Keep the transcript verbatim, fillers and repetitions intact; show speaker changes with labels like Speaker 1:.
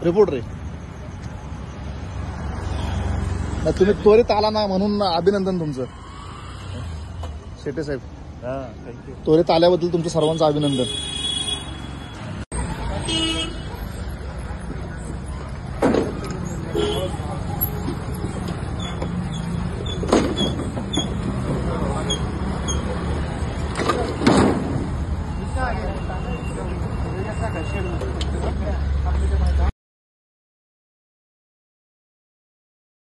Speaker 1: Reporter आहे. तुम्ही त्वरित आला ना म्हणून अभिनंदन तुमचं शेटे साहेब. त्वरित आल्याबद्दल तुमचं सर्वांचं अभिनंदन.